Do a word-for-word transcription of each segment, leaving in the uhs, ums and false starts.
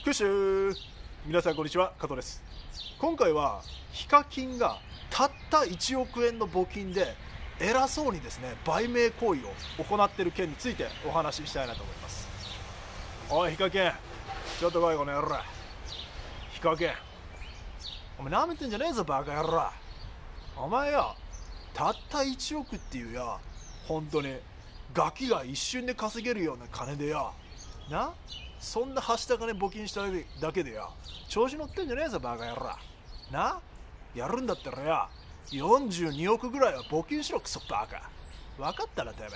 クッシュー。皆さんこんにちは、加藤です。今回はヒカキンがたったいちおくえんの募金で偉そうにですね売名行為を行っている件についてお話ししたいなと思います。おいヒカキン、ちょっと来いこの野郎。ヒカキン、お前舐めてんじゃねえぞバカ野郎。お前よ、たったいちおくっていうや、本当にガキが一瞬で稼げるような金でやな、そんなはした金募金しただけでや調子乗ってんじゃねえぞバカ野郎な。やるんだったらやよんじゅうにおくぐらいは募金しろクソバカ。分かったらてめ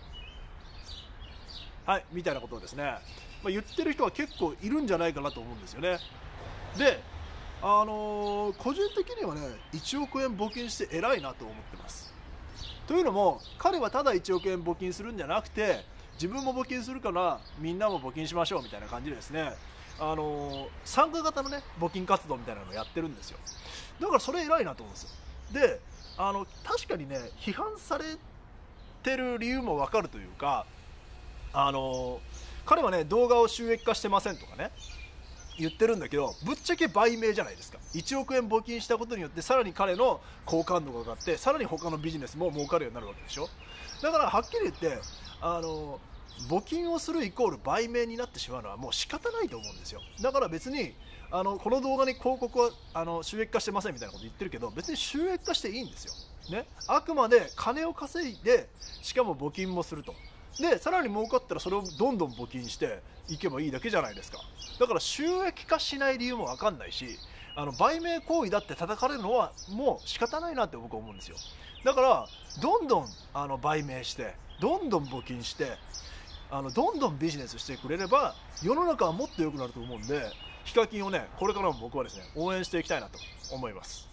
え。はい、みたいなことをですね、まあ、言ってる人は結構いるんじゃないかなと思うんですよね。であのー、個人的にはねいちおくえん募金して偉いなと思ってます。というのも彼はただいちおくえん募金するんじゃなくて、自分も募金するからみんなも募金しましょうみたいな感じでですね、あのー、参加型のね募金活動みたいなのをやってるんですよ。だからそれ偉いなと思うんですよ。であの確かにね批判されてる理由も分かるというか、あのー、彼はね動画を収益化してませんとかね言ってるんだけど、ぶっちゃけ売名じゃないですか。いちおくえん募金したことによってさらに彼の好感度が上がって、さらに他のビジネスも儲かるようになるわけでしょ。だからはっきり言ってあの募金をするイコール売名になってしまうのはもう仕方ないと思うんですよ。だから別にあのこの動画に広告はあの収益化してませんみたいなこと言ってるけど、別に収益化していいんですよ、ね、あくまで金を稼いで、しかも募金もすると。でさらに儲かったらそれをどんどん募金していけばいいだけじゃないですか。だから収益化しない理由も分かんないし、あの売名行為だって叩かれるのはもう仕方ないなって僕は思うんですよ。だからどんどんあの売名してどんどん募金してあのどんどんビジネスしてくれれば世の中はもっと良くなると思うんで、ヒカキンをねこれからも僕はですね応援していきたいなと思います。